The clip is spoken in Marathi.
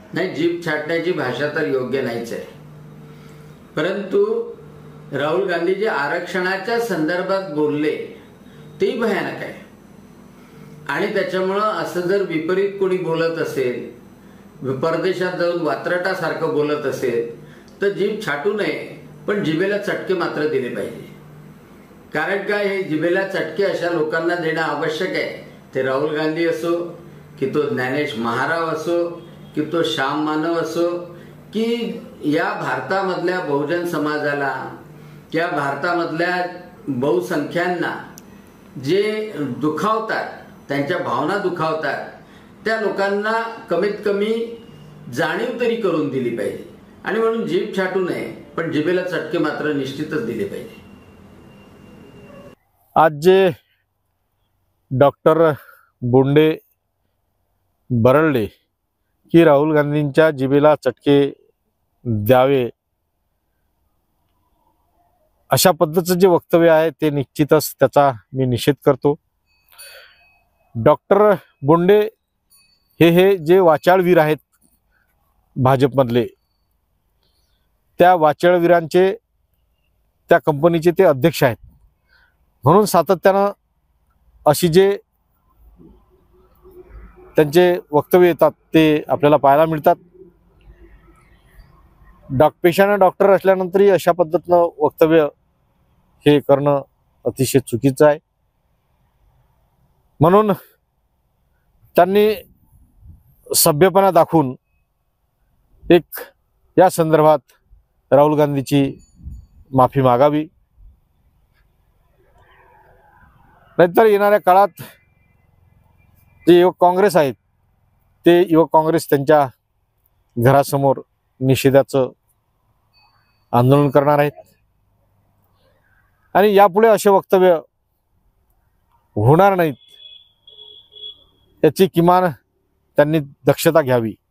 नाही, जीभ छाटण्याची भाषा तर योग्य नाहीच आहे. परंतु राहुल गांधी जे आरक्षणाच्या संदर्भात बोलले ते भयानक आहे. आणि त्याच्यामुळं असं जर विपरीत कोणी बोलत असेल, परदेशात जाऊन वात्रटासारखं बोलत असेल तर जीभ छाटू नये, पण जिभेला चटके मात्र दिले पाहिजे. कारण काय, हे जिभेला चटके अशा लोकांना देणं आवश्यक आहे. ते राहुल गांधी असो, की तो ज्ञानेश महाराव असो, की तो श्याम मानव असो, की या भारतामधल्या बहुजन समाजाला, या भारतामधल्या बहुसंख्यांना जे दुखावतात, त्यांच्या भावना दुखावतात, त्या लोकांना कमीत कमी जाणीव तरी करून दिली पाहिजे. आणि म्हणून जीभ छाटू नये, पण जिभेला चटके मात्र निश्चितच दिले पाहिजे. आज जे डॉक्टर बोंडे बरळले की राहुल गांधींच्या जिभेला चटके द्यावे, अशा पद्धतीचं जे वक्तव्य आहे ते निश्चितच त्याचा मी निषेध करतो. डॉक्टर बोंडे हे जे वाचाळवीर आहेत भाजपमधले, त्या वाचाळवीरांचे, त्या कंपनीचे ते अध्यक्ष आहेत. म्हणून सातत्यानं अशी जे त्यांचे वक्तव्य येतात ते आपल्याला पाहायला मिळतात. पेशानं डॉक्टर असल्यानंतरही अशा पद्धतीनं वक्तव्य हे करणं अतिशय चुकीचं आहे. म्हणून त्यांनी सभ्यपणा दाखवून एक या संदर्भात राहुल गांधीची माफी मागावी. नाहीतर येणाऱ्या काळात जे युवक काँग्रेस आहेत ते युवक काँग्रेस त्यांच्या घरासमोर निषेधाचं आंदोलन करणार आहेत. आणि यापुढे असे वक्तव्य होणार नाहीत याची किमान त्यांनी दक्षता घ्यावी.